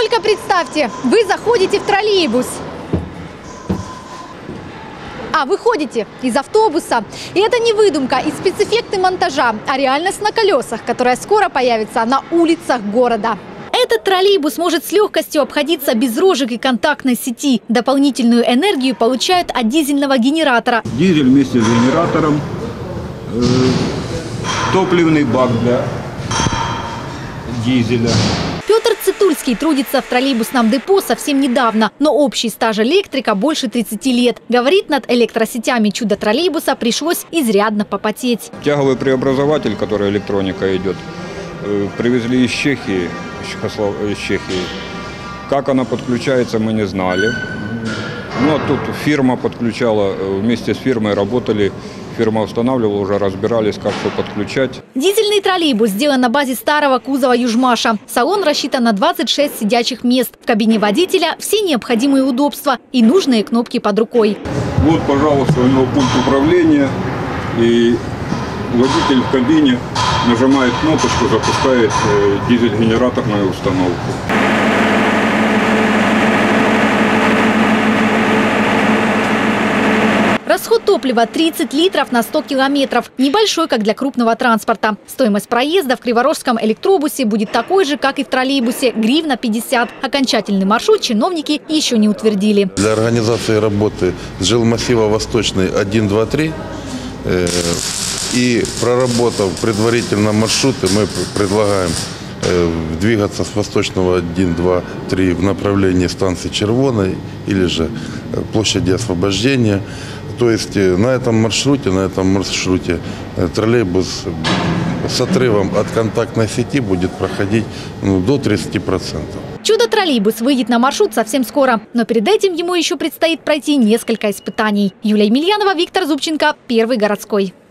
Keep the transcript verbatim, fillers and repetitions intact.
Только представьте, вы заходите в троллейбус, а выходите из автобуса. И это не выдумка и спецэффекты монтажа, а реальность на колесах, которая скоро появится на улицах города. Этот троллейбус может с легкостью обходиться без рожек и контактной сети. Дополнительную энергию получают от дизельного генератора. Дизель вместе с генератором, э, топливный бак для дизеля. Петр Цитульский трудится в троллейбусном депо совсем недавно, но общий стаж электрика больше тридцати лет. Говорит, над электросетями чудо-троллейбуса пришлось изрядно попотеть. Тяговый преобразователь, который электроника идет, э, привезли из Чехии, из Чехии. Как она подключается, мы не знали. Но тут фирма подключала, вместе с фирмой работали. Фирма устанавливала, уже разбирались, как все подключать. Дизельный троллейбус сделан на базе старого кузова «Южмаша». Салон рассчитан на двадцать шесть сидячих мест. В кабине водителя все необходимые удобства и нужные кнопки под рукой. Вот, пожалуйста, у него пульт управления. И водитель в кабине нажимает кнопочку, запускает дизель-генераторную установку. Расход топлива тридцать литров на сто километров. Небольшой, как для крупного транспорта. Стоимость проезда в криворожском электробусе будет такой же, как и в троллейбусе – гривна пятьдесят. Окончательный маршрут чиновники еще не утвердили. Для организации работы с жилмассива Восточный один, два, три э, и проработав предварительно маршруты, мы предлагаем э, двигаться с Восточного один, два, три в направлении станции Червоной или же площади Освобождения. То есть на этом маршруте, на этом маршруте троллейбус с отрывом от контактной сети будет проходить ну, до тридцати процентов. Чудо-троллейбус выйдет на маршрут совсем скоро. Но перед этим ему еще предстоит пройти несколько испытаний. Юлия Емельянова, Виктор Зубченко, Первый городской.